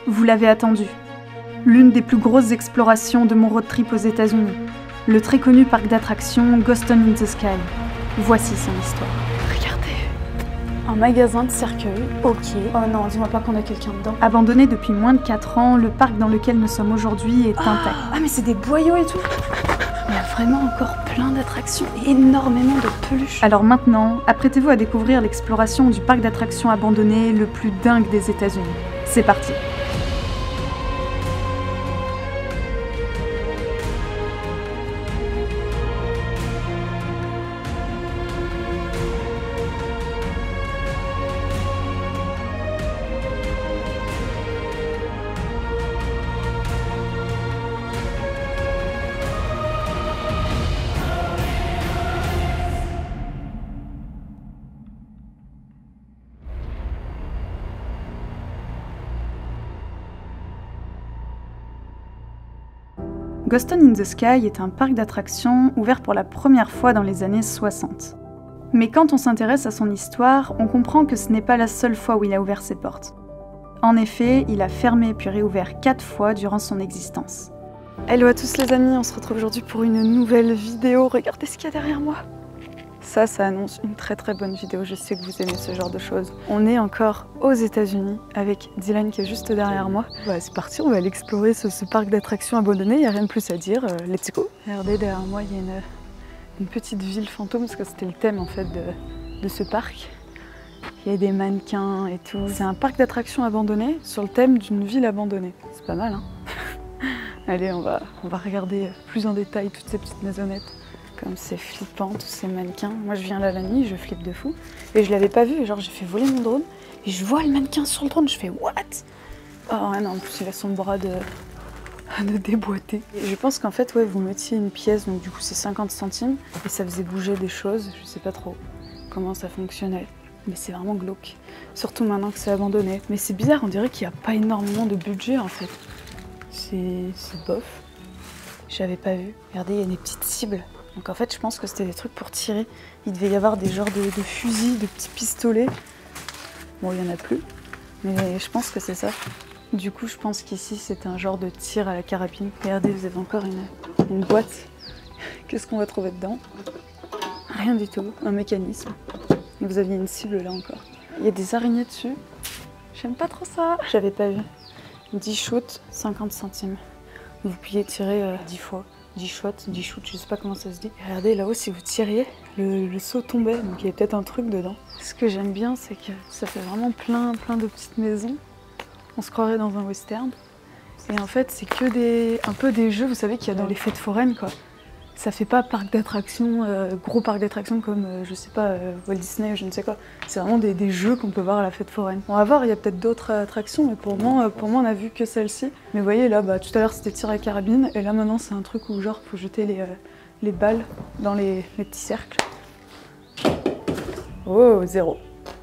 Vous l'avez attendu. L'une des plus grosses explorations de mon road trip aux États-Unis. Le très connu parc d'attractions Ghost in the Sky. Voici son histoire. Regardez. Un magasin de cercueils, ok. Oh non, dis-moi pas qu'on a quelqu'un dedans. Abandonné depuis moins de 4 ans, le parc dans lequel nous sommes aujourd'hui est intact. Ah mais c'est des boyaux et tout. Il y a vraiment encore plein d'attractions, énormément de peluches. Alors maintenant, apprêtez-vous à découvrir l'exploration du parc d'attractions abandonné le plus dingue des États-Unis. C'est parti. Ghost in the Sky est un parc d'attractions ouvert pour la première fois dans les années 60. Mais quand on s'intéresse à son histoire, on comprend que ce n'est pas la seule fois où il a ouvert ses portes. En effet, il a fermé puis réouvert 4 fois durant son existence. Hello à tous les amis, on se retrouve aujourd'hui pour une nouvelle vidéo. Regardez ce qu'il y a derrière moi. Ça annonce une très bonne vidéo, je sais que vous aimez ce genre de choses. On est encore aux États-Unis avec Dylan qui est juste derrière moi. C'est parti, on va aller explorer ce parc d'attractions abandonné, il n'y a rien de plus à dire, let's go. Regardez derrière moi, il y a une petite ville fantôme, parce que c'était le thème en fait de ce parc. Il y a des mannequins et tout. C'est un parc d'attractions abandonné sur le thème d'une ville abandonnée. C'est pas mal, hein. Allez, on va regarder plus en détail toutes ces petites maisonnettes. Comme c'est flippant, tous ces mannequins. Moi je viens là la nuit, je flippe de fou. Et je l'avais pas vu, genre j'ai fait voler mon drone. Et je vois le mannequin sur le drone, je fais what? Oh ouais, non, en plus il a son bras de déboîter. Et je pense qu'en fait, ouais, vous mettiez une pièce, donc du coup c'est 50 centimes. Et ça faisait bouger des choses, je sais pas trop comment ça fonctionnait. Mais c'est vraiment glauque. Surtout maintenant que c'est abandonné. Mais c'est bizarre, on dirait qu'il n'y a pas énormément de budget en fait. C'est bof. J'avais pas vu. Regardez, il y a des petites cibles. Donc en fait, je pense que c'était des trucs pour tirer. Il devait y avoir des genres de fusils, de petits pistolets. Bon, il n'y en a plus, mais je pense que c'est ça. Du coup, je pense qu'ici, c'est un genre de tir à la carabine. Regardez, vous avez encore une boîte. Qu'est-ce qu'on va trouver dedans? Rien du tout, un mécanisme. Et vous aviez une cible là encore. Il y a des araignées dessus. J'aime pas trop ça. J'avais pas vu. 10 shoots, 50 centimes. Vous pouviez tirer 10 fois. 10 shots, 10 shoots, je sais pas comment ça se dit. Regardez là-haut, si vous tiriez, le seau tombait, donc il y avait peut-être un truc dedans. Ce que j'aime bien, c'est que ça fait vraiment plein de petites maisons. On se croirait dans un western. Et en fait, c'est que un peu des jeux, vous savez, qu'il y a dans les fêtes foraines, quoi. Ça fait pas parc d'attractions, gros parc d'attractions comme, je sais pas, Walt Disney ou je ne sais quoi. C'est vraiment des jeux qu'on peut voir à la fête foraine. On va voir, il y a peut-être d'autres attractions, mais pour moi, on a vu que celle-ci. Mais vous voyez, là, tout à l'heure, c'était tir à carabine, et là, maintenant, c'est un truc où, genre, faut jeter les balles dans les petits cercles. Oh, 0.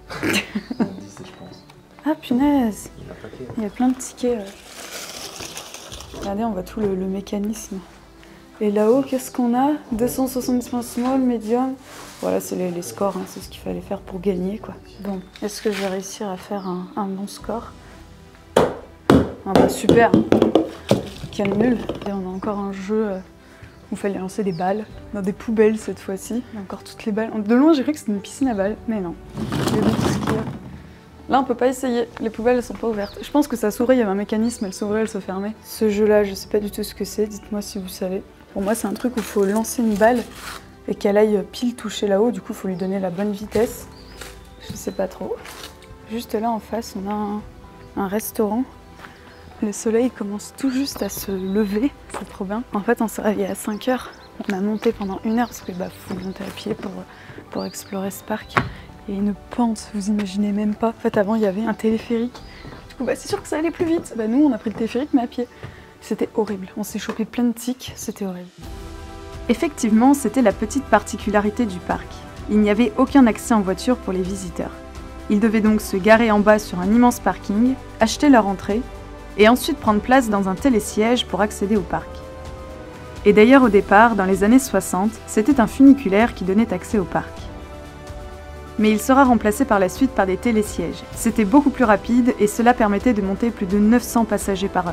Ah, punaise! Il y a plein de tickets. Regardez, on voit tout le mécanisme. Et là-haut, qu'est-ce qu'on a? 270 points small, medium. Voilà, c'est les scores, hein, c'est ce qu'il fallait faire pour gagner, quoi. Bon, est-ce que je vais réussir à faire un bon score? Ah bah super! Quel nul! Et on a encore un jeu où il fallait lancer des balles dans des poubelles cette fois-ci. Encore toutes les balles. De loin, j'ai cru que c'était une piscine à balles, mais non. Regardez tout ce qu'il y a. Là, on peut pas essayer. Les poubelles, elles sont pas ouvertes. Je pense que ça s'ouvrait, il y avait un mécanisme, elle s'ouvrait, elle se fermait. Ce jeu-là, je sais pas du tout ce que c'est. Dites-moi si vous savez. Pour moi, c'est un truc où il faut lancer une balle et qu'elle aille pile toucher là-haut. Du coup, il faut lui donner la bonne vitesse. Je sais pas trop. Juste là, en face, on a un restaurant. Le soleil commence tout juste à se lever. C'est trop bien. En fait, on s'est réveillé à 5 h. On a monté pendant 1 heure parce que faut monter à pied pour explorer ce parc. Il y a une pente, vous imaginez même pas. En fait, avant, il y avait un téléphérique. Du coup, c'est sûr que ça allait plus vite. Nous, on a pris le téléphérique, mais à pied. C'était horrible. On s'est chopé plein de tics, c'était horrible. Effectivement, c'était la petite particularité du parc. Il n'y avait aucun accès en voiture pour les visiteurs. Ils devaient donc se garer en bas sur un immense parking, acheter leur entrée, et ensuite prendre place dans un télésiège pour accéder au parc. Et d'ailleurs, au départ, dans les années 60, c'était un funiculaire qui donnait accès au parc. Mais il sera remplacé par la suite par des télésièges. C'était beaucoup plus rapide et cela permettait de monter plus de 900 passagers par heure.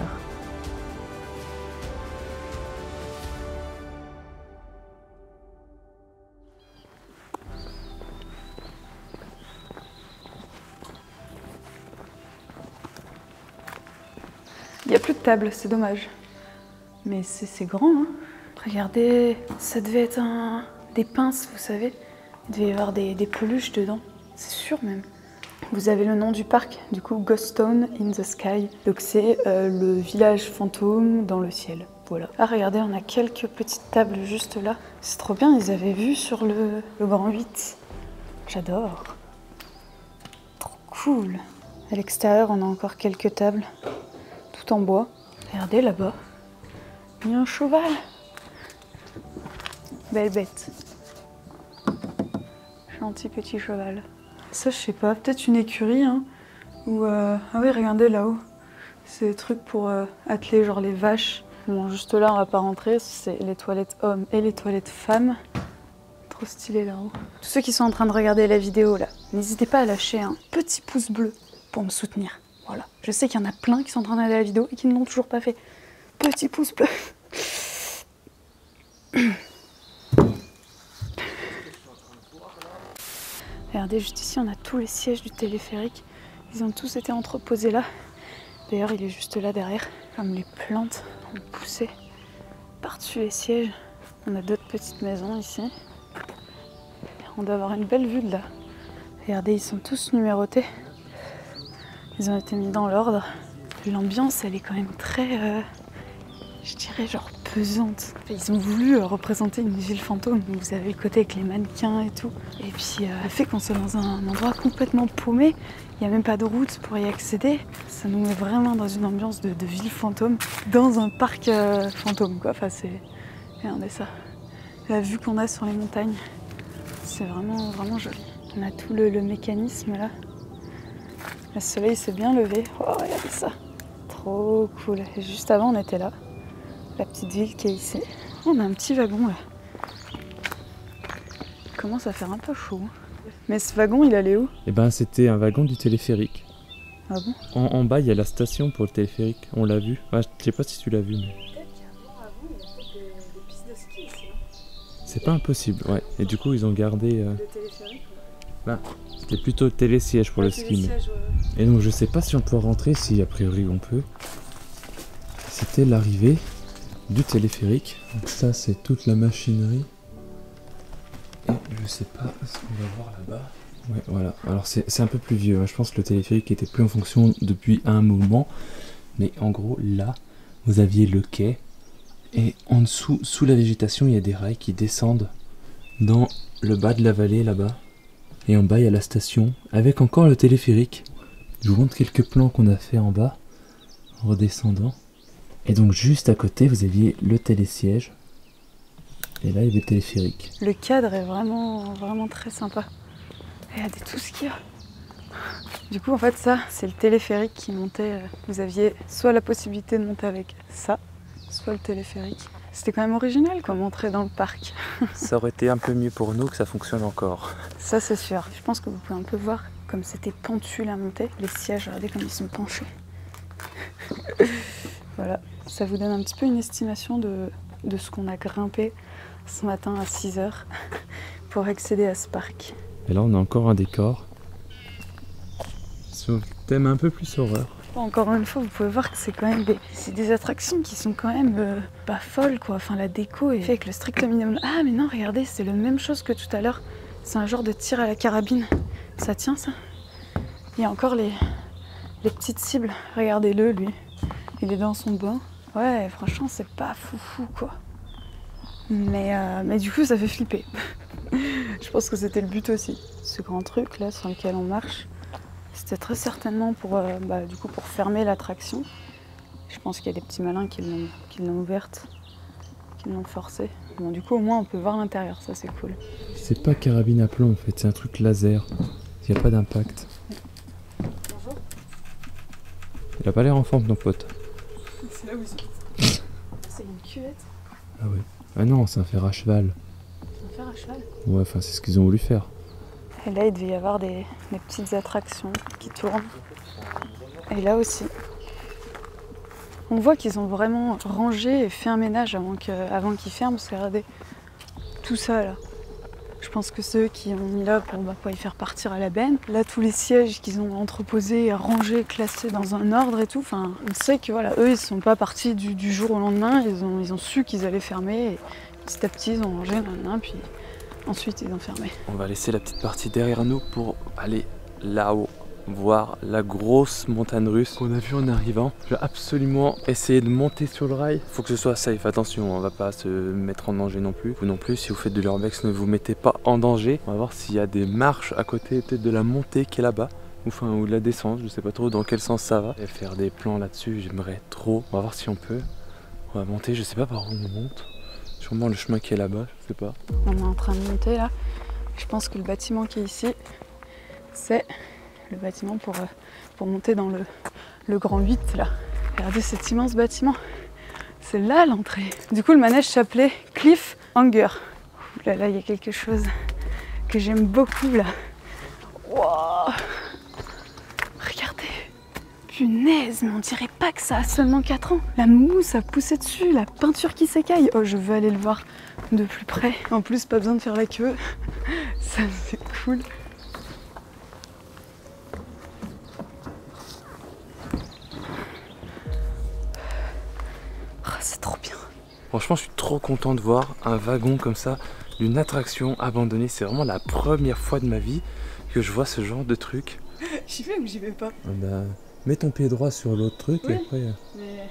Il n'y a plus de table, c'est dommage. Mais c'est grand, hein. Regardez, ça devait être des pinces, vous savez. Il devait y avoir des peluches dedans, c'est sûr même. Vous avez le nom du parc, du coup, Ghost Town in the Sky. Donc c'est le village fantôme dans le ciel. Voilà. Ah, regardez, on a quelques petites tables juste là. C'est trop bien, ils avaient vu sur le Grand 8. J'adore. Trop cool. À l'extérieur, on a encore quelques tables. En bois. Regardez là-bas, il y a un cheval. Belle bête. Gentil petit cheval. Ça, je sais pas, peut-être une écurie, hein. Ou ah oui, regardez là-haut. C'est des trucs pour atteler genre les vaches. Bon, juste là, on va pas rentrer. C'est les toilettes hommes et les toilettes femmes. Trop stylé là-haut. Tous ceux qui sont en train de regarder la vidéo là, n'hésitez pas à lâcher un petit pouce bleu pour me soutenir. Voilà, je sais qu'il y en a plein qui sont en train de regarder la vidéo et qui ne l'ont toujours pas fait. Petit pouce bleu. Regardez, juste ici, on a tous les sièges du téléphérique. Ils ont tous été entreposés là. D'ailleurs, il est juste là derrière. Comme les plantes ont poussé par-dessus les sièges. On a d'autres petites maisons ici. On doit avoir une belle vue de là. Regardez, ils sont tous numérotés. Ils ont été mis dans l'ordre. L'ambiance, elle est quand même très, je dirais, genre pesante. Ils ont voulu représenter une ville fantôme. Vous avez le côté avec les mannequins et tout. Et puis, le fait qu'on soit dans un endroit complètement paumé, il n'y a même pas de route pour y accéder. Ça nous met vraiment dans une ambiance de ville fantôme, dans un parc fantôme, quoi. Enfin, c'est... Regardez ça. La vue qu'on a sur les montagnes, c'est vraiment, vraiment joli. On a tout le mécanisme là. Le soleil s'est bien levé. Oh, regardez ça. Trop cool. Et juste avant, on était là. La petite ville qui est ici. On a un petit wagon là. Il commence à faire un peu chaud. Mais ce wagon, il allait où? Eh ben, c'était un wagon du téléphérique. Ah bon? En bas, il y a la station pour le téléphérique. On l'a vu. Enfin, je sais pas si tu l'as vu, mais... Peut-être qu'avant, il y a peut-être des pistes de ski ici. C'est pas impossible, ouais. Et du coup, ils ont gardé... Le téléphérique, Bah, c'était plutôt le télésiège pour le ski. Mais... Et donc, je sais pas si on peut rentrer, si a priori on peut. C'était l'arrivée du téléphérique. Donc ça, c'est toute la machinerie. Et je sais pas ce qu'on va voir là-bas. Ouais, voilà. Alors, c'est un peu plus vieux. Hein. Je pense que le téléphérique était plus en fonction depuis un moment. Mais en gros, là, vous aviez le quai. Et en dessous, sous la végétation, il y a des rails qui descendent dans le bas de la vallée, là-bas. Et en bas, il y a la station, avec encore le téléphérique. Je vous montre quelques plans qu'on a fait en bas, en redescendant. Et donc, juste à côté, vous aviez le télésiège. Et là, il y avait le téléphérique. Le cadre est vraiment, vraiment très sympa. Regardez tout ce qu'il y a. Du coup, en fait, ça, c'est le téléphérique qui montait. Vous aviez soit la possibilité de monter avec ça, soit le téléphérique. C'était quand même original, quoi, montrer dans le parc. Ça aurait été un peu mieux pour nous que ça fonctionne encore. Ça, c'est sûr. Je pense que vous pouvez un peu voir comme c'était pentu la montée. Les sièges, regardez comme ils sont penchés. Voilà, ça vous donne un petit peu une estimation de ce qu'on a grimpé ce matin à 6h pour accéder à ce parc. Et là, on a encore un décor. Sur le thème un peu plus horreur. Encore une fois, vous pouvez voir que c'est quand même des attractions qui sont quand même pas folles, quoi. Enfin, la déco est faite avec le strict minimum. Ah, mais non, regardez, c'est la même chose que tout à l'heure. C'est un genre de tir à la carabine. Ça tient, ça? Il y a encore les petites cibles. Regardez-le, lui. Il est dans son bain. Ouais, franchement, c'est pas foufou, quoi. Mais du coup, ça fait flipper. Je pense que c'était le but aussi. Ce grand truc, là, sur lequel on marche, c'était très certainement pour fermer l'attraction. Je pense qu'il y a des petits malins qui l'ont ouverte, qui l'ont forcée. Bon, du coup, au moins, on peut voir l'intérieur, ça c'est cool. C'est pas carabine à plomb en fait, c'est un truc laser. Il n'y a pas d'impact. Bonjour. Il a pas l'air en forme, ton pote. C'est là où ils sont. C'est une cuvette. Ah ouais. Ah non, c'est un fer à cheval. C'est un fer à cheval. Ouais, enfin, c'est ce qu'ils ont voulu faire. Et là, il devait y avoir des petites attractions qui tournent. Et là aussi. On voit qu'ils ont vraiment rangé et fait un ménage avant qu'ils ferment. Parce que regardez, tout ça là. Je pense que c'est eux qui ont mis là pour y faire partir à la benne. Là, tous les sièges qu'ils ont entreposés, rangés, classés dans un ordre et tout. Enfin, on sait que voilà, eux, ils ne sont pas partis du jour au lendemain. Ils ont su qu'ils allaient fermer. Et petit à petit, ils ont rangé, puis ensuite, ils ont fermé. On va laisser la petite partie derrière nous pour aller là-haut, voir la grosse montagne russe qu'on a vue en arrivant. Je vais absolument essayer de monter sur le rail. Faut que ce soit safe, attention, on va pas se mettre en danger non plus. Vous non plus, si vous faites de l'urbex, ne vous mettez pas en danger. On va voir s'il y a des marches à côté, peut-être de la montée qui est là-bas. Ou de la descente, je sais pas trop dans quel sens ça va. Et faire des plans là-dessus, j'aimerais trop. On va voir si on peut. On va monter, je sais pas par où on monte. Sûrement le chemin qui est là-bas, je sais pas. On est en train de monter là. Je pense que le bâtiment qui est ici, c'est le bâtiment pour monter dans le grand 8 là. Regardez cet immense bâtiment. C'est là l'entrée. Du coup, le manège s'appelait Cliffhanger. Ouh là là, il y a quelque chose que j'aime beaucoup là. Wow. Regardez. Punaise, mais on dirait pas que ça a seulement 4 ans. La mousse a poussé dessus, la peinture qui s'écaille. Oh, je veux aller le voir de plus près. En plus, pas besoin de faire la queue. Ça, c'est cool. Oh, c'est trop bien. Franchement, je suis trop content de voir un wagon comme ça, d'une attraction abandonnée. C'est vraiment la première fois de ma vie que je vois ce genre de truc. J'y vais ou j'y vais pas? Mets ton pied droit sur l'autre truc et après... Mais...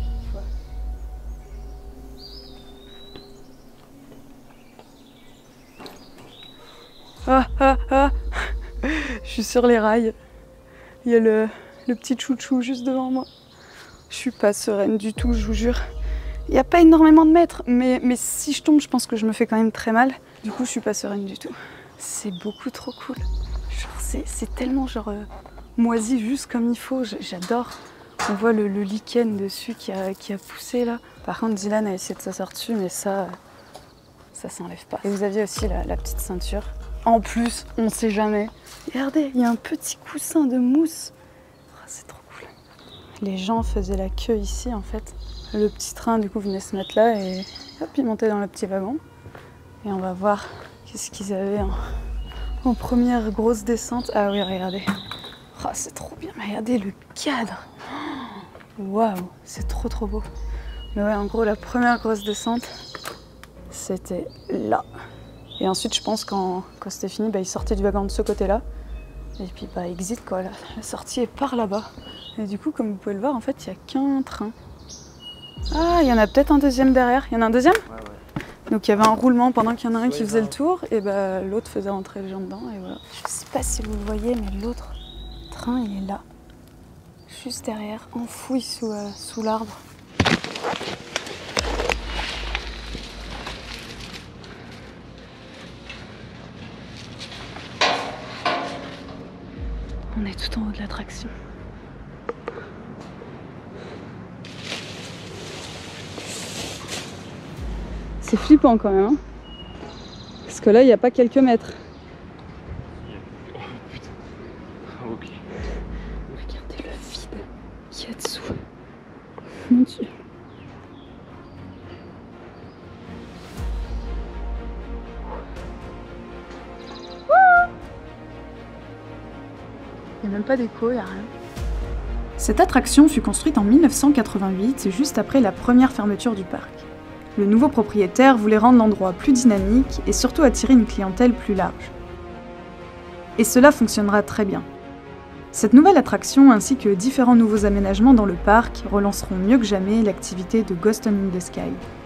Je suis sur les rails. Il y a le petit chouchou juste devant moi. Je suis pas sereine du tout, je vous jure. Il n'y a pas énormément de mètres, mais si je tombe, je pense que je me fais quand même très mal. Du coup, je suis pas sereine du tout. C'est beaucoup trop cool. C'est tellement moisi juste comme il faut, j'adore. On voit le lichen dessus qui a poussé là. Par contre, Dylan a essayé de s'asseoir dessus, mais ça s'enlève pas. Et vous aviez aussi la petite ceinture. En plus, on sait jamais. Regardez, il y a un petit coussin de mousse. Oh, c'est trop cool. Les gens faisaient la queue ici en fait. Le petit train du coup venait se mettre là et hop, il montait dans le petit wagon. Et on va voir qu'est-ce qu'ils avaient en première grosse descente. Ah oui, regardez. Oh, c'est trop bien. Mais regardez le cadre. Waouh, c'est trop beau. Mais ouais, en gros, la première grosse descente, c'était là. Et ensuite, je pense quand c'était fini, ils sortaient du wagon de ce côté-là. Et puis, exit quoi. La sortie est par là-bas. Et du coup, comme vous pouvez le voir, en fait, il n'y a qu'un train. Ah, il y en a peut-être un deuxième derrière. Il y en a un deuxième ? Ouais. Donc, il y avait un roulement pendant qu'il y en a un qui faisait le tour. Et l'autre faisait rentrer les gens dedans. Et voilà. Je sais pas si vous le voyez, mais l'autre train, il est là. Juste derrière, enfoui sous l'arbre. On est tout en haut de l'attraction. C'est flippant quand même, hein, parce que là, il n'y a pas quelques mètres. Oh putain. Ok. Regardez le vide qu'il y a dessous. Mon Dieu. Il n'y a même pas d'écho, il n'y a rien. Cette attraction fut construite en 1988, juste après la première fermeture du parc. Le nouveau propriétaire voulait rendre l'endroit plus dynamique et surtout attirer une clientèle plus large. Et cela fonctionnera très bien. Cette nouvelle attraction ainsi que différents nouveaux aménagements dans le parc relanceront mieux que jamais l'activité de Ghost in the Sky.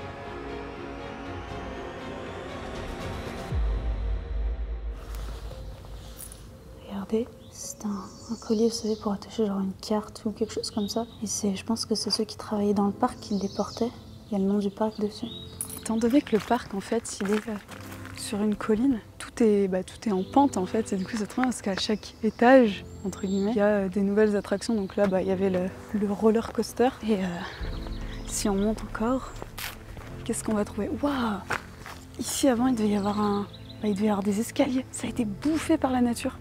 Regardez, c'est un collier, vous savez, pour attacher genre une carte ou quelque chose comme ça. Et je pense que c'est ceux qui travaillaient dans le parc qui le portaient. Il y a le nom du parc dessus. Étant donné que le parc, en fait, il est sur une colline, tout est en pente, en fait. Et du coup, c'est trop bien parce qu'à chaque étage, entre guillemets, il y a des nouvelles attractions. Donc là, il y avait le roller coaster. Et si on monte encore, qu'est-ce qu'on va trouver? Waouh! Ici, avant, il devait y avoir Bah, il devait y avoir des escaliers, ça a été bouffé par la nature.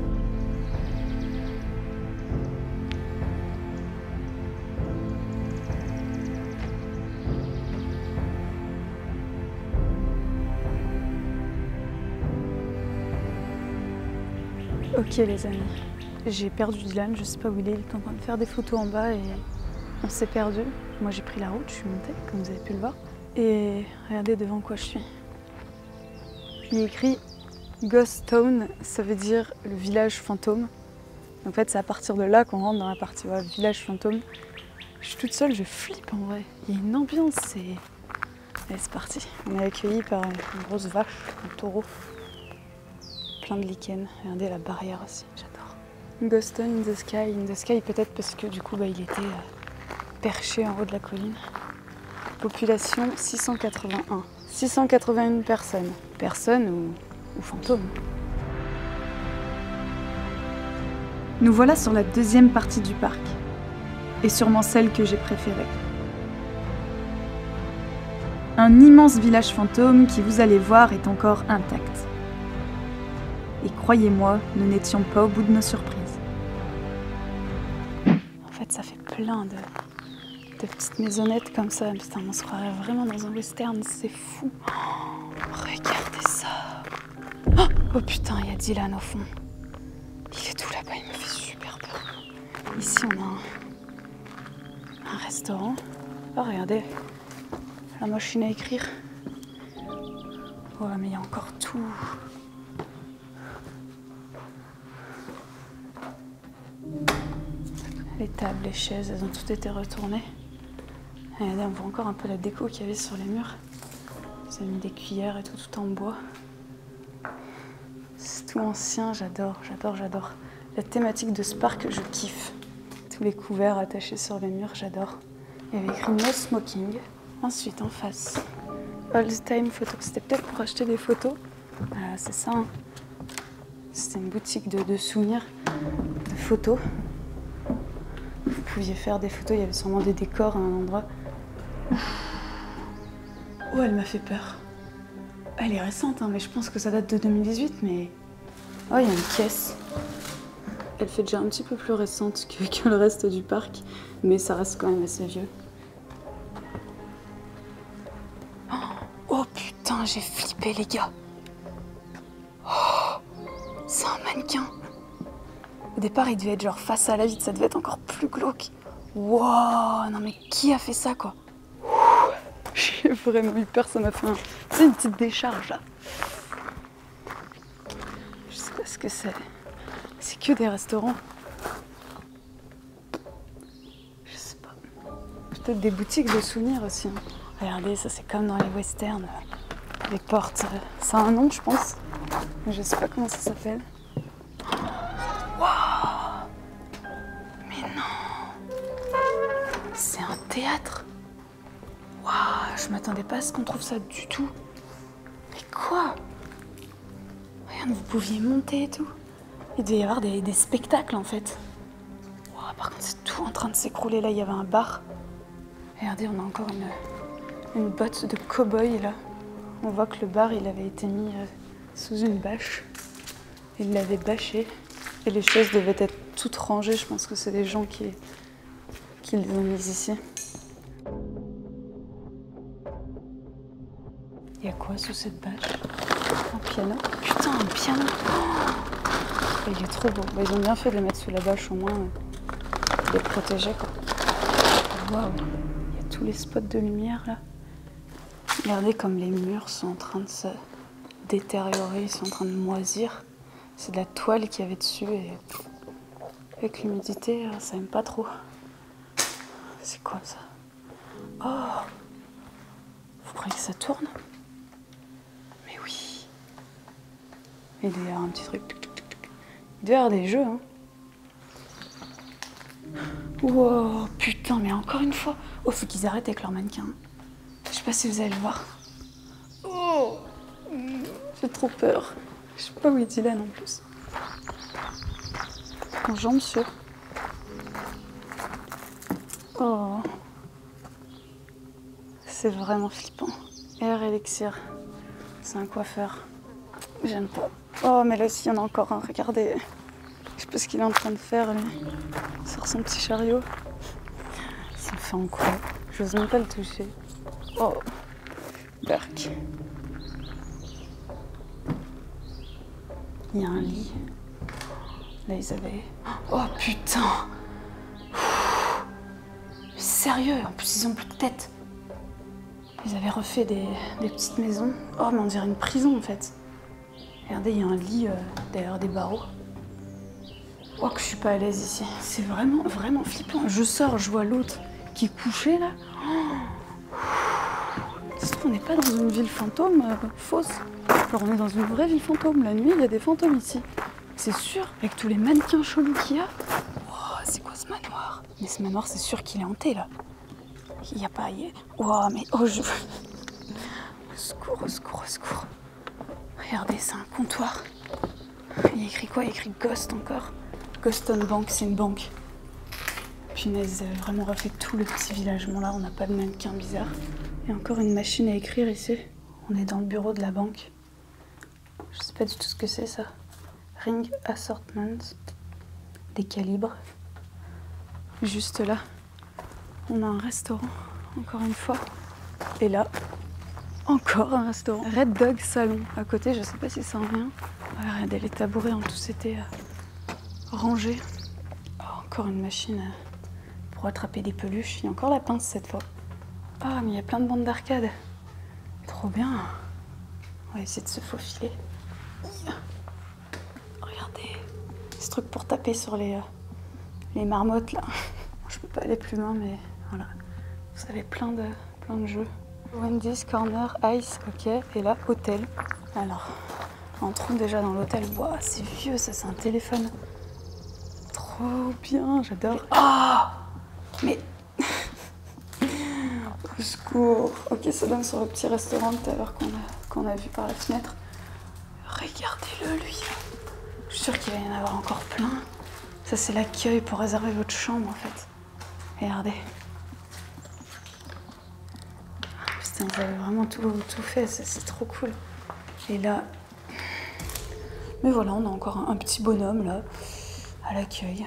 Ok les amis, j'ai perdu Dylan, je sais pas où il est en train de faire des photos en bas et on s'est perdu. Moi j'ai pris la route, je suis montée comme vous avez pu le voir. Et regardez devant quoi je suis. Il est écrit Ghost Town, ça veut dire le village fantôme. En fait c'est à partir de là qu'on rentre dans la partie village fantôme. Je suis toute seule, je flippe en vrai. Il y a une ambiance, c'est... Allez c'est parti. On est accueillis par une grosse vache, un taureau. Plein de lichens. Regardez la barrière aussi, j'adore. Ghost Town in the sky peut-être parce que du coup il était perché en haut de la colline. Population 681. 681 personnes. Personnes ou fantômes. Nous voilà sur la deuxième partie du parc. Et sûrement celle que j'ai préférée. Un immense village fantôme qui, vous allez voir, est encore intact. Et croyez-moi, nous n'étions pas au bout de nos surprises. En fait, ça fait plein de petites maisonnettes comme ça. Putain, on se croirait vraiment dans un western, c'est fou. Oh, regardez ça. Oh putain, il y a Dylan au fond. Il est tout là-bas, il me fait super peur. Ici, on a un restaurant. Oh, regardez, la machine à écrire. Ouais, mais il y a encore tout. Les tables, les chaises, elles ont toutes été retournées. Regardez, on voit encore un peu la déco qu'il y avait sur les murs. Ils ont mis des cuillères et tout en bois. C'est tout ancien, j'adore. La thématique de ce parc, je kiffe. Tous les couverts attachés sur les murs, j'adore. Il y avait écrit No Smoking. Ensuite, en face, Old Time Photo. C'était peut-être pour acheter des photos. Voilà, c'est ça. Hein. C'était une boutique de souvenirs, de photos. Vous pouviez faire des photos, il y avait sûrement des décors à un endroit. Oh, elle m'a fait peur. Elle est récente, hein, mais je pense que ça date de 2018, mais... Oh, il y a une caisse. Elle fait déjà un petit peu plus récente que le reste du parc, mais ça reste quand même assez vieux. Oh putain, j'ai flippé les gars. Oh, c'est un mannequin. Au départ, il devait être genre face à la vitre, ça devait être encore plus glauque. Wow, non mais qui a fait ça quoi? J'ai vraiment eu peur, ça m'a fait une petite décharge là. Je sais pas ce que c'est. C'est que des restaurants. Je sais pas. Peut-être des boutiques de souvenirs aussi. Hein. Regardez, ça c'est comme dans les westerns. Les portes, ça a un nom je pense. Mais je sais pas comment ça s'appelle. Waouh! Mais non! C'est un théâtre! Waouh! Je m'attendais pas à ce qu'on trouve ça du tout. Mais quoi? Regarde, vous pouviez monter et tout. Il devait y avoir des spectacles en fait. Waouh, par contre, c'est tout en train de s'écrouler. Là, il y avait un bar. Regardez, on a encore une botte de cow-boy là. On voit que le bar, il avait été mis sous une bâche. Il l'avait bâché. Et les chaises devaient être toutes rangées. Je pense que c'est des gens qui les ont mises ici. Il y a quoi sous cette bâche? Un piano? Putain, un piano! Oh, il est trop beau. Bah, ils ont bien fait de le mettre sous la bâche au moins. De le protéger quoi. Waouh! Il y a tous les spots de lumière là. Regardez comme les murs sont en train de se détériorer, ils sont en train de moisir. C'est de la toile qu'il y avait dessus et avec l'humidité, ça aime pas trop. C'est quoi ça? Oh! Vous croyez que ça tourne? Mais oui! Il doit y avoir un petit truc. Il doit y avoir des jeux, hein. Wow, putain, mais encore une fois. Oh, faut qu'ils arrêtent avec leur mannequin. Je sais pas si vous allez le voir. Oh! J'ai trop peur. Je sais pas où est Dylan en plus. Bonjour monsieur. Oh. C'est vraiment flippant. Air Elixir. C'est un coiffeur. J'aime pas. Oh, mais là aussi, il y en a encore un. Regardez. Je sais pas ce qu'il est en train de faire, lui. Il sort son petit chariot. Ça me fait en quoi? J'ose même pas le toucher. Oh, Berk. Il y a un lit. Là, ils avaient... Oh, putain! Sérieux? En plus, ils ont plus de tête. Ils avaient refait des petites maisons. Oh, mais on dirait une prison, en fait. Regardez, il y a un lit derrière des barreaux. Oh, que je suis pas à l'aise ici. C'est vraiment, vraiment flippant. Je sors, je vois l'autre qui est couché, là. Ça se trouve, on n'est pas dans une ville fantôme fausse. Alors, on est dans une vraie ville fantôme. La nuit, il y a des fantômes ici. C'est sûr, avec tous les mannequins chelous qu'il y a. Oh, c'est quoi ce manoir? Mais ce manoir, c'est sûr qu'il est hanté, là. Il n'y a pas... Oh, mais... Oh, je... Au secours, au secours, au secours. Regardez, c'est un comptoir. Il y a écrit quoi? Il y a écrit Ghost encore. Ghost on Bank, c'est une banque. Punaise, ils avaient vraiment refait tout le petit village. Bon, là, on n'a pas de mannequin bizarre. Il y a encore une machine à écrire ici. On est dans le bureau de la banque. Je sais pas du tout ce que c'est, ça. Ring Assortment. Des calibres. Juste là, on a un restaurant, encore une fois. Et là, encore un restaurant. Red Dog Salon. À côté, je sais pas si ça en vient. Regardez, les tabourets ont tous été rangés. Oh, encore une machine pour attraper des peluches. Il y a encore la pince cette fois. Ah, mais il y a plein de bandes d'arcade. Trop bien. On va essayer de se faufiler. Regardez, ce truc pour taper sur les marmottes là. Je peux pas aller plus loin, mais voilà. Vous avez plein de jeux. Wendy's Corner Ice, ok. Et là, hôtel. Alors, entrons déjà dans l'hôtel. Waouh, c'est vieux, ça, c'est un téléphone. Trop bien, j'adore. Ah, mais au secours. Ok, ça donne sur le petit restaurant tout à l'heure qu'on a vu par la fenêtre. Regardez-le, lui. Je suis sûre qu'il va y en avoir encore plein. Ça, c'est l'accueil pour réserver votre chambre, en fait. Regardez. Putain, vous avez vraiment tout fait, c'est trop cool. Et là... Mais voilà, on a encore un petit bonhomme, là, à l'accueil.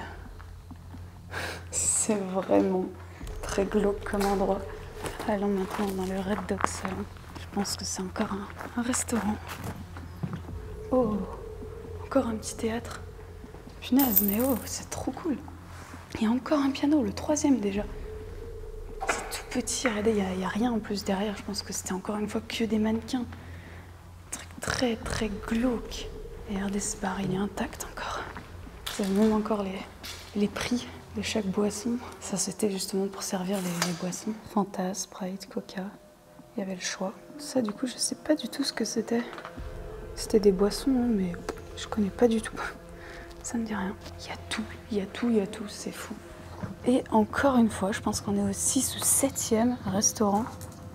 C'est vraiment très glauque comme endroit. Allons maintenant dans le Red Dog Salon. Je pense que c'est encore un restaurant. Oh, encore un petit théâtre. Punaise, mais oh, c'est trop cool. Il y a encore un piano, le 3e déjà. C'est tout petit, regardez, il n'y a rien en plus derrière. Je pense que c'était encore une fois que des mannequins. Très, très glauque. Et regardez, ce bar, il est intact encore. Vous avez même encore les prix de chaque boisson. Ça, c'était justement pour servir les boissons. Fanta, Sprite, Coca. Il y avait le choix. Ça, du coup, je sais pas du tout ce que c'était. C'était des boissons, hein, mais je connais pas du tout. Ça me dit rien. Il y a tout, il y a tout, il y a tout. C'est fou. Et encore une fois, je pense qu'on est au 6 ou 7e restaurant.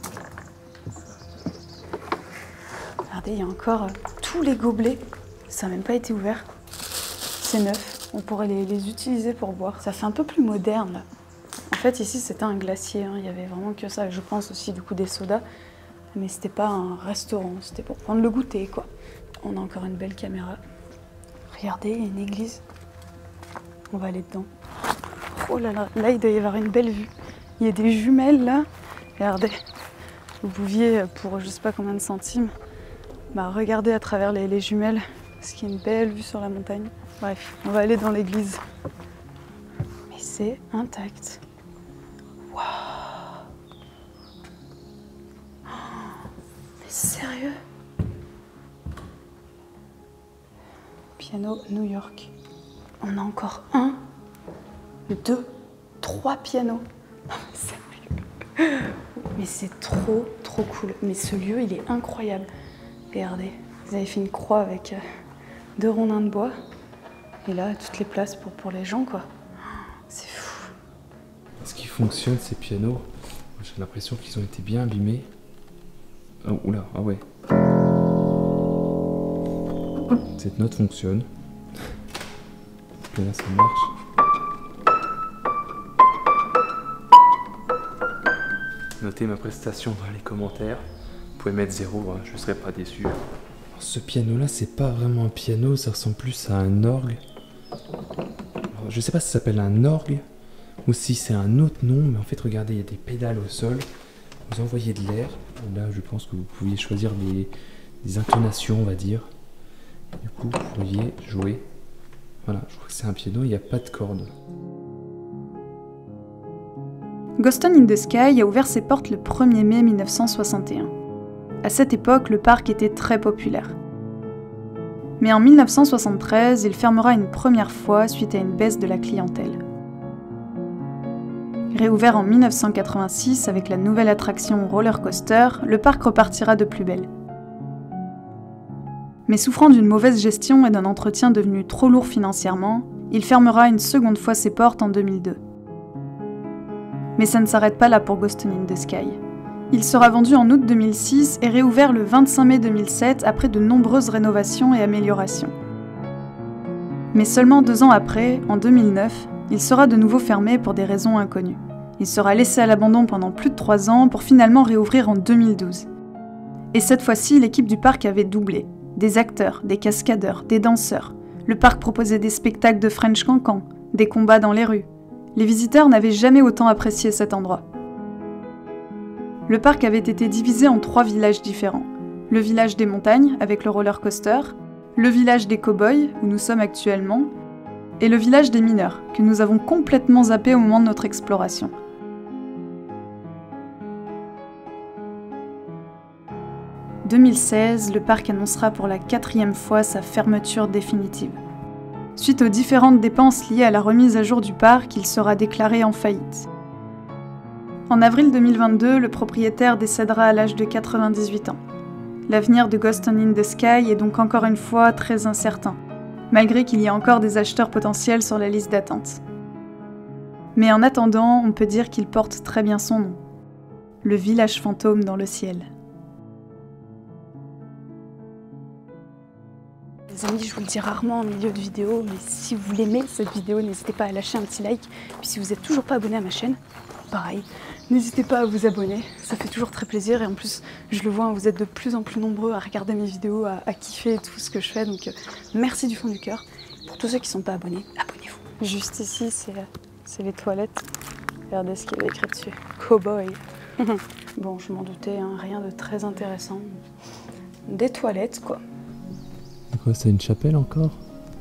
Regardez, il y a encore tous les gobelets. Ça n'a même pas été ouvert. C'est neuf. On pourrait les utiliser pour boire. Ça fait un peu plus moderne, là. En fait, ici, c'était un glacier. Hein. Il y avait vraiment que ça. Je pense aussi, du coup, des sodas. Mais c'était pas un restaurant. C'était pour prendre le goûter, quoi. On a encore une belle caméra. Regardez, il y a une église. On va aller dedans. Oh là là, là, il doit y avoir une belle vue. Il y a des jumelles, là. Regardez. Vous pouviez, pour je sais pas combien de centimes, regarder à travers les jumelles. Parce qu'il y a une belle vue sur la montagne. Bref, on va aller dans l'église. Mais c'est intact. Waouh! Mais sérieux? Piano New York. On a encore 1, 2, 3 pianos. Non mais sérieux. Mais c'est trop, trop cool. Mais ce lieu, il est incroyable. Regardez, vous avez fait une croix avec 2 rondins de bois. Et là, toutes les places pour les gens, quoi. C'est fou. Est-ce qu'ils fonctionnent, ces pianos? J'ai l'impression qu'ils ont été bien abîmés. Oh, oula, ah ouais. Cette note fonctionne. Et là, ça marche. Notez ma prestation dans les commentaires. Vous pouvez mettre 0, hein, je ne serai pas déçu. Alors, ce piano-là, c'est pas vraiment un piano, ça ressemble plus à un orgue. Alors, je sais pas si ça s'appelle un orgue ou si c'est un autre nom, mais en fait, regardez, il y a des pédales au sol. Vous envoyez de l'air. Là, je pense que vous pouviez choisir des intonations, on va dire. Du coup, vous pourriez jouer. Voilà, je crois que c'est un piano, il n'y a pas de cordes. Ghost in the Sky a ouvert ses portes le 1er mai 1961. À cette époque, le parc était très populaire. Mais en 1973, il fermera une première fois suite à une baisse de la clientèle. Réouvert en 1986 avec la nouvelle attraction Roller Coaster, le parc repartira de plus belle. Mais souffrant d'une mauvaise gestion et d'un entretien devenu trop lourd financièrement, il fermera une seconde fois ses portes en 2002. Mais ça ne s'arrête pas là pour Ghost in the Sky. Il sera vendu en août 2006 et réouvert le 25 mai 2007 après de nombreuses rénovations et améliorations. Mais seulement 2 ans après, en 2009, il sera de nouveau fermé pour des raisons inconnues. Il sera laissé à l'abandon pendant plus de 3 ans pour finalement réouvrir en 2012. Et cette fois-ci, l'équipe du parc avait doublé. Des acteurs, des cascadeurs, des danseurs. Le parc proposait des spectacles de French Cancan, des combats dans les rues. Les visiteurs n'avaient jamais autant apprécié cet endroit. Le parc avait été divisé en 3 villages différents. Le village des montagnes, avec le roller coaster, le village des cow-boys, où nous sommes actuellement, et le village des mineurs, que nous avons complètement zappé au moment de notre exploration. En 2016, le parc annoncera pour la 4e fois sa fermeture définitive. Suite aux différentes dépenses liées à la remise à jour du parc, il sera déclaré en faillite. En avril 2022, le propriétaire décédera à l'âge de 98 ans. L'avenir de Ghost in the Sky est donc encore une fois très incertain, malgré qu'il y ait encore des acheteurs potentiels sur la liste d'attente. Mais en attendant, on peut dire qu'il porte très bien son nom. Le village fantôme dans le ciel. Les amis, je vous le dis rarement en milieu de vidéo, mais si vous l'aimez cette vidéo, n'hésitez pas à lâcher un petit like. Puis si vous n'êtes toujours pas abonné à ma chaîne, pareil, n'hésitez pas à vous abonner, ça fait toujours très plaisir. Et en plus, je le vois, vous êtes de plus en plus nombreux à regarder mes vidéos, à kiffer tout ce que je fais. Donc merci du fond du cœur. Pour tous ceux qui ne sont pas abonnés, abonnez-vous. Juste ici, c'est les toilettes. Regardez ce qu'il y avait écrit dessus. Cowboy. Bon, je m'en doutais, hein, rien de très intéressant. Des toilettes, quoi. C'est quoi, c'est une chapelle encore?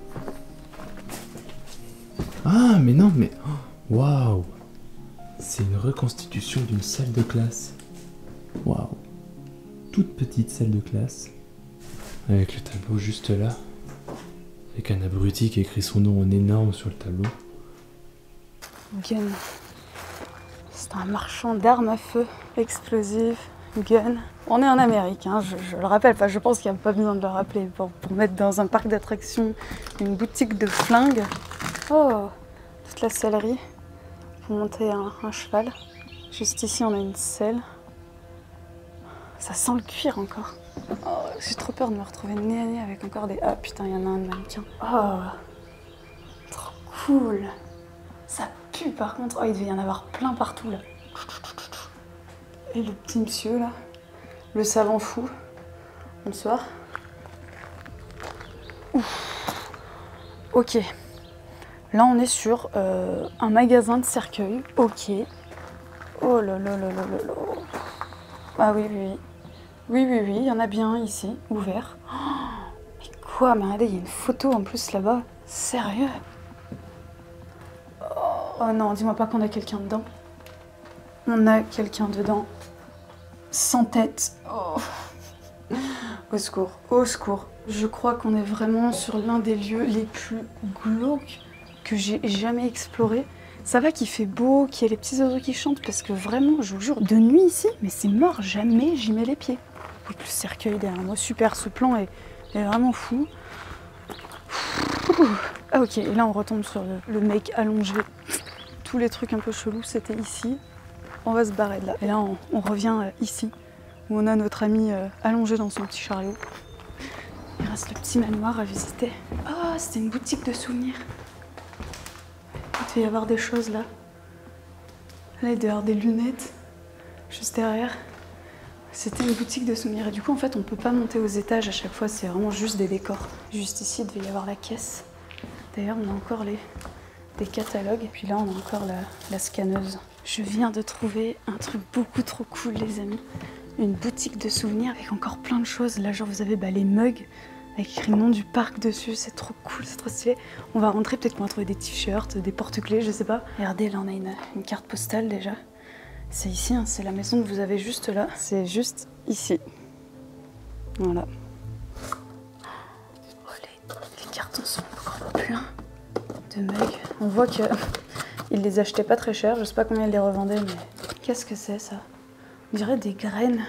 Ah, mais non, mais... Waouh! C'est une reconstitution d'une salle de classe. Waouh! Toute petite salle de classe. Avec le tableau juste là. Avec un abruti qui écrit son nom en énorme sur le tableau. Gun. C'est un marchand d'armes à feu, explosifs, gun. On est en Amérique, hein, je le rappelle, enfin, je pense qu'il n'y a pas besoin de le rappeler pour mettre dans un parc d'attractions une boutique de flingues. Oh, toute la sellerie pour monter un cheval. Juste ici, on a une selle. Ça sent le cuir encore. Oh, j'ai trop peur de me retrouver nez à nez avec encore des... Ah putain, il y en a un de mannequin. Oh, trop cool. Ça pue par contre. Oh, il devait y en avoir plein partout là. Et le petit monsieur là. Le savant fou. Bonsoir. Ouf. Ok. Là, on est sur un magasin de cercueils. Ok. Oh là là là là là là. Ah oui, oui, oui. Oui, oui, oui, il y en a bien ici, ouvert. Oh, mais quoi? Mais regardez, il y a une photo en plus là-bas. Sérieux? Oh non, dis-moi pas qu'on a quelqu'un dedans. On a quelqu'un dedans. Sans tête. Oh. Au secours, au secours. Je crois qu'on est vraiment sur l'un des lieux les plus glauques que j'ai jamais exploré. Ça va qu'il fait beau, qu'il y a les petits oiseaux qui chantent, parce que vraiment, je vous jure, de nuit ici, mais c'est mort, jamais j'y mets les pieds. Et puis le cercueil derrière moi, super, ce plan est vraiment fou. Ah ok, et là on retombe sur le mec allongé. Tous les trucs un peu chelous, c'était ici. On va se barrer de là. Et là, on revient ici, où on a notre ami allongé dans son petit chariot. Il reste le petit manoir à visiter. Ah, c'était une boutique de souvenirs. Il devait y avoir des choses là. Là, il doit y avoir des lunettes, juste derrière. C'était une boutique de souvenirs et du coup en fait on peut pas monter aux étages à chaque fois, c'est vraiment juste des décors. Juste ici il devait y avoir la caisse. D'ailleurs on a encore des catalogues et puis là on a encore la scanneuse. Je viens de trouver un truc beaucoup trop cool les amis. Une boutique de souvenirs avec encore plein de choses. Là genre vous avez les mugs avec écrit le nom du parc dessus, c'est trop cool, c'est trop stylé. On va rentrer, peut-être qu'on va trouver des t-shirts, des porte-clés, je sais pas. Regardez là on a une carte postale déjà. C'est ici, hein, c'est la maison que vous avez juste là. C'est juste ici. Voilà. Oh, les cartons sont encore pleins de mugs. On voit qu'ils les achetaient pas très cher. Je sais pas combien ils les revendaient, mais qu'est-ce que c'est ça? On dirait des graines.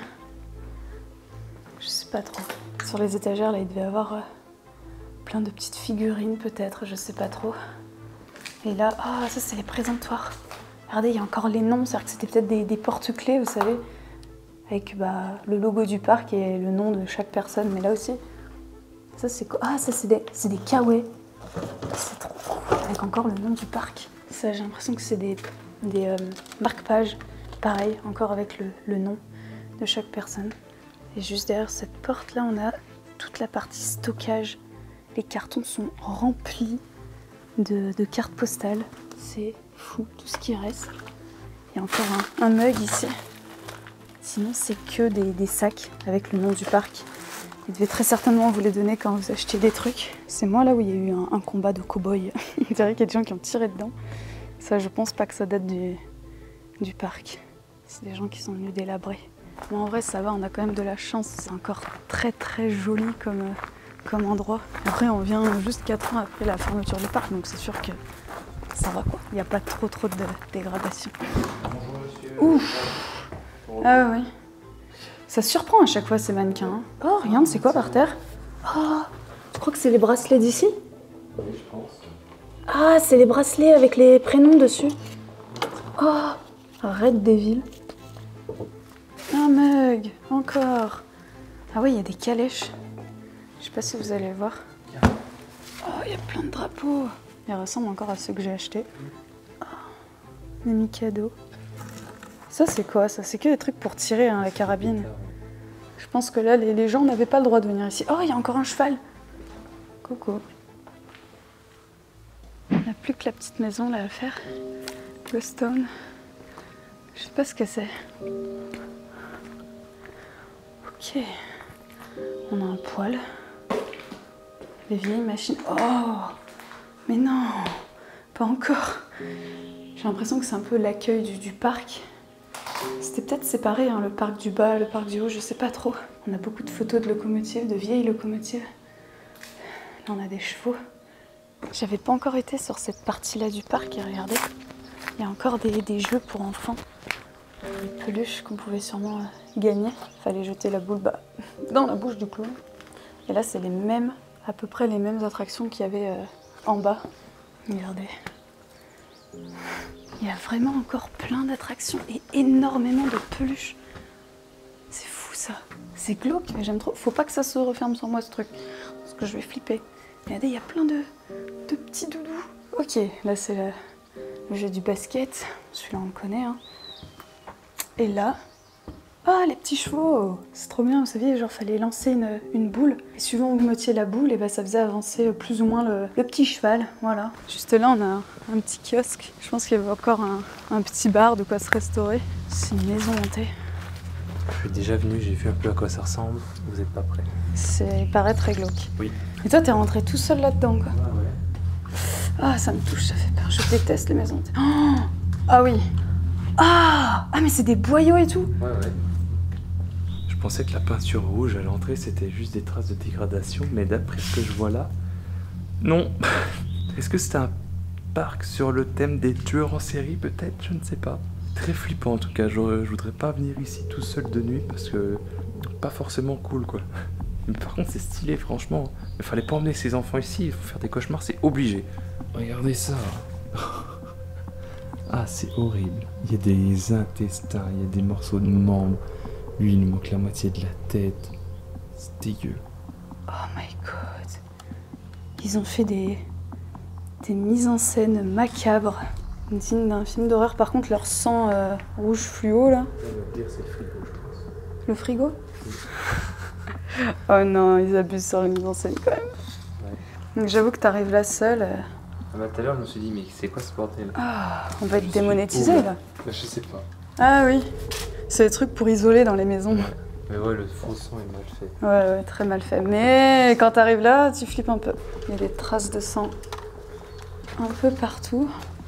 Je sais pas trop. Sur les étagères, là, il devait y avoir plein de petites figurines peut-être, je sais pas trop. Et là, ah, ça c'est les présentoirs. Regardez, il y a encore les noms, c'est-à-dire que c'était peut-être des porte-clés, vous savez, avec le logo du parc et le nom de chaque personne. Mais là aussi, ça c'est quoi? Ah, ça c'est des kawaii. C'est trop cool, avec encore le nom du parc. Ça, j'ai l'impression que c'est des marque-pages. Pareil, encore avec le nom de chaque personne. Et juste derrière cette porte-là, on a toute la partie stockage. Les cartons sont remplis de cartes postales. C'est fou, tout ce qui reste. Il y a encore un mug ici. Sinon, c'est que des sacs avec le nom du parc. Ils devaient très certainement vous les donner quand vous achetiez des trucs. C'est moi là où il y a eu un combat de cow-boy. Il dirait qu'il y a des gens qui ont tiré dedans. Ça, je pense pas que ça date du parc. C'est des gens qui sont venus délabrer. Mais en vrai, ça va, on a quand même de la chance. C'est encore très très joli comme endroit. Après, on vient juste 4 ans après la fermeture du parc, donc c'est sûr que ça va quoi. Il n'y a pas trop de dégradation. Bonjour monsieur. Ouf. Ah oui. Ça surprend à chaque fois ces mannequins. Hein. Oh, regarde, c'est quoi par terre? Oh, tu crois que c'est les bracelets d'ici? Oui, je pense. Ah, c'est les bracelets avec les prénoms dessus. Oh, Red Devil. Un mug, encore. Ah oui, il y a des calèches. Je sais pas si vous allez voir. Oh, il y a plein de drapeaux. Ils ressemblent encore à ceux que j'ai achetés. Oh, des Mikado. Ça, c'est quoi ça? C'est que des trucs pour tirer, hein, la carabine. Je pense que là, les gens n'avaient pas le droit de venir ici. Oh, il y a encore un cheval. Coucou. Il n'y a plus que la petite maison là à faire. Le stone. Je sais pas ce que c'est. Ok. On a un poêle. Les vieilles machines. Oh! Mais non! Pas encore. J'ai l'impression que c'est un peu l'accueil du parc. C'était peut-être séparé, hein, le parc du bas, le parc du haut, je sais pas trop. On a beaucoup de photos de locomotives, de vieilles locomotives. Là, on a des chevaux. J'avais pas encore été sur cette partie-là du parc et regardez, il y a encore des jeux pour enfants. Des peluches qu'on pouvait sûrement gagner. Fallait jeter la boule dans la bouche du clown. Et là, c'est à peu près les mêmes attractions qu'il y avait en bas. Regardez. Il y a vraiment encore plein d'attractions et énormément de peluches. C'est fou ça. C'est glauque, mais j'aime trop. Faut pas que ça se referme sur moi ce truc, parce que je vais flipper. Regardez, il y a plein de petits doudous. Ok, là c'est le jeu du basket. Celui-là on le connaît. Hein. Et là, ah les petits chevaux. C'est trop bien, vous saviez, genre fallait lancer une boule. Et suivant où vous mettiez la boule, et ben, ça faisait avancer plus ou moins le petit cheval. Voilà. Juste là, on a un petit kiosque. Je pense qu'il y avait encore un petit bar de quoi se restaurer. C'est une maison hantée. Je suis déjà venu, j'ai vu un peu à quoi ça ressemble. Vous n'êtes pas prêts? Il paraît très glauque. Oui. Et toi, t'es rentré tout seul là-dedans, quoi. Ah ouais. Ah, ça me touche, ça fait peur. Je déteste les maisons hantées. Oh ah oui. Ah, mais c'est des boyaux et tout. Ouais. Je pensais que la peinture rouge à l'entrée, c'était juste des traces de dégradation, mais d'après ce que je vois là... Non. Est-ce que c'est un parc sur le thème des tueurs en série, peut-être? Je ne sais pas. Très flippant en tout cas, je voudrais pas venir ici tout seul de nuit parce que pas forcément cool quoi. Mais par contre c'est stylé franchement. Il fallait pas emmener ses enfants ici, il faut faire des cauchemars, c'est obligé. Regardez ça. Ah c'est horrible. Il y a des intestins, il y a des morceaux de membres. Lui il nous manque la moitié de la tête. C'est dégueu. Oh my god. Ils ont fait des mises en scène macabres. Digne d'un film d'horreur. Par contre, leur sang rouge fluo, là. Le pire, c'est le frigo, je pense. Le frigo? Oh non, ils abusent sur les mise en scène quand même. Ouais. Donc j'avoue que t'arrives là seule. Ah bah tout à l'heure je me suis dit mais c'est quoi ce bordel? Ah, on va être démonétisé là. Bah, je sais pas. Ah oui, c'est des trucs pour isoler dans les maisons. Ouais. Mais ouais, le faux son est mal fait. Ouais, très mal fait. Mais quand t'arrives là, tu flippes un peu. Il y a des traces de sang un peu partout.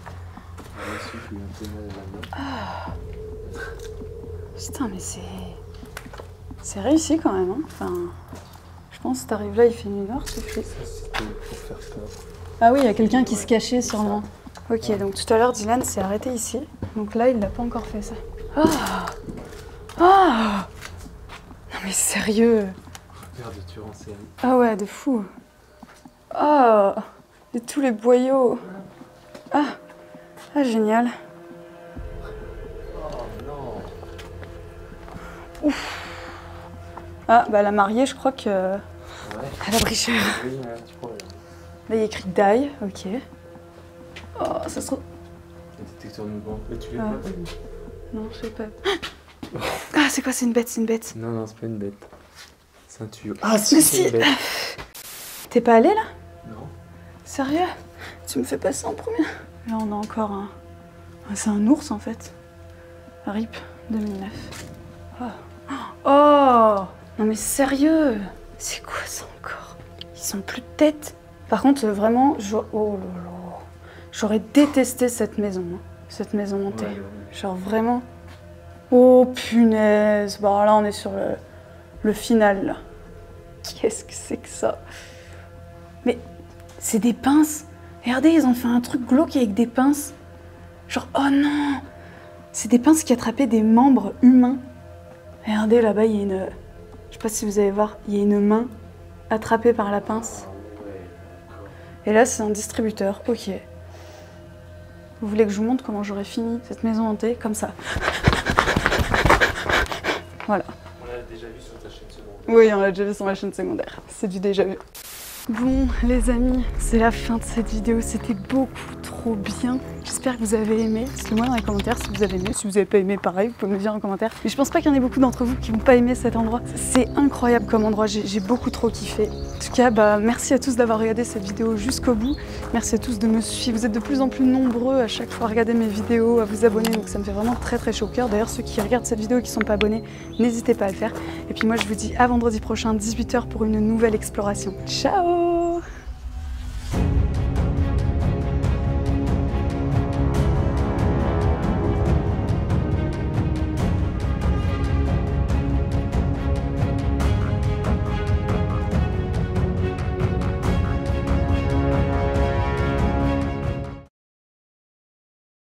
Ah. Putain, mais c'est réussi quand même. Hein. Enfin, je pense que t'arrives là, il fait nuit noire, tu flippes. Ça c'était pour faire peur. Ah oui, il y a quelqu'un qui se cachait sûrement. Ok, donc tout à l'heure, Dylan s'est arrêté ici. Donc là, il l'a pas encore fait ça. Ah. Ah. Non mais sérieux. Père de tueur en série. Ah ouais, de fou. Ah. Et tous les boyaux. Ah. Ah, génial. Oh non. Ouf. Ah, bah la mariée, je crois que... Ouais. Elle a briché. Oui, tu crois. Là, il y a écrit die, ok. Oh, ça se trouve... Le détecteur de mouvement. Mais tu l'as Ah. pas vu? Non, je sais pas. Ah, c'est quoi? C'est une bête, c'est une bête. Non, non, c'est pas une bête. C'est un tuyau. Ah, si, c'est une bête. T'es pas allé là? Non. Sérieux? Tu me fais passer en premier? Là, on a encore un... C'est un ours, en fait. RIP 2009. Oh. Oh. Non mais sérieux? C'est quoi ça encore? Ils ont plus de tête. Par contre, vraiment, oh là là. J'aurais détesté cette maison. Hein. Cette maison hantée. Ouais. Genre vraiment... Oh punaise. Bon là, on est sur le final, là. Qu'est-ce que c'est que ça? Mais c'est des pinces. Regardez, ils ont fait un truc glauque avec des pinces. Genre, oh non! C'est des pinces qui attrapaient des membres humains. Regardez, là-bas, il y a une... Je sais pas si vous allez voir, il y a une main attrapée par la pince. Et là, c'est un distributeur. Ok. Vous voulez que je vous montre comment j'aurais fini cette maison hantée? Comme ça. Voilà. On l'a déjà vu sur ta chaîne secondaire. Oui, on l'a déjà vu sur ma chaîne secondaire. C'est du déjà vu. Bon, les amis, c'est la fin de cette vidéo. C'était beaucoup trop bien. J'espère que vous avez aimé. Dites-le-moi dans les commentaires si vous avez aimé. Si vous n'avez pas aimé, pareil, vous pouvez me le dire en commentaire. Mais je pense pas qu'il y en ait beaucoup d'entre vous qui n'ont pas aimé cet endroit. C'est incroyable comme endroit. J'ai beaucoup trop kiffé. En tout cas, merci à tous d'avoir regardé cette vidéo jusqu'au bout. Merci à tous de me suivre. Vous êtes de plus en plus nombreux à chaque fois à regarder mes vidéos, à vous abonner. Donc ça me fait vraiment très très chaud au cœur. D'ailleurs, ceux qui regardent cette vidéo et qui ne sont pas abonnés, n'hésitez pas à le faire. Et puis moi, je vous dis à vendredi prochain, 18 h pour une nouvelle exploration. Ciao!